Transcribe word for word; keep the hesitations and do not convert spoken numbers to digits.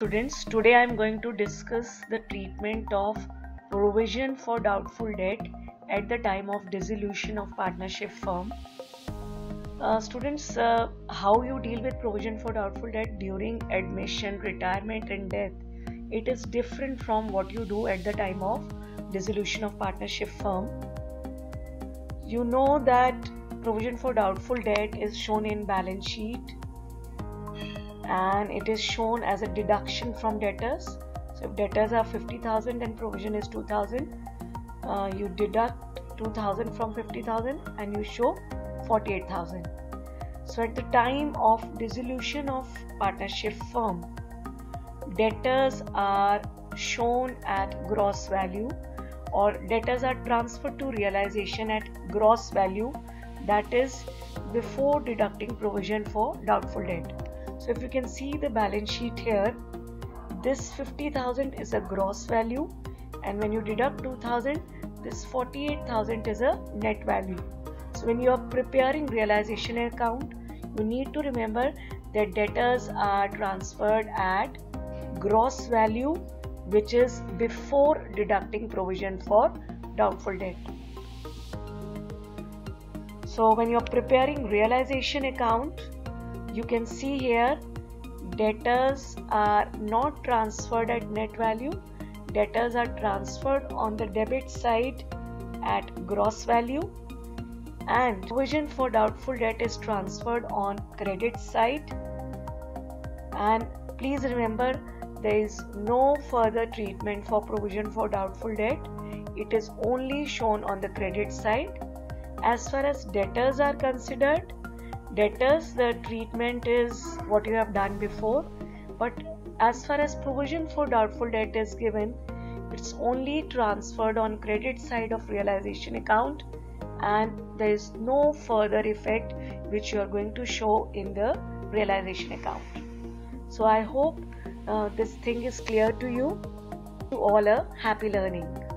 Students, today I am going to discuss the treatment of provision for doubtful debt at the time of dissolution of partnership firm. Uh, students, uh, how you deal with provision for doubtful debt during admission, retirement and death, it is different from what you do at the time of dissolution of partnership firm. You know that provision for doubtful debt is shown in balance sheet, and it is shown as a deduction from debtors. So if debtors are fifty thousand and provision is two thousand, uh, you deduct two thousand from fifty thousand and you show forty-eight thousand. So at the time of dissolution of partnership firm, debtors are shown at gross value, or debtors are transferred to realization at gross value, that is before deducting provision for doubtful debt. So if you can see the balance sheet here, this fifty thousand is a gross value, and when you deduct two thousand, this forty-eight thousand is a net value. So when you are preparing realization account, you need to remember that debtors are transferred at gross value, which is before deducting provision for doubtful debt. So when you are preparing realization account, you can see here debtors are not transferred at net value. Debtors are transferred on the debit side at gross value, and provision for doubtful debt is transferred on credit side. And please remember, there is no further treatment for provision for doubtful debt. It is only shown on the credit side. As far as debtors are considered, debtors, the treatment is what you have done before, but as far as provision for doubtful debt is given, it's only transferred on credit side of realization account, and there is no further effect which you are going to show in the realization account. So I hope uh, this thing is clear to you. To all, a happy learning.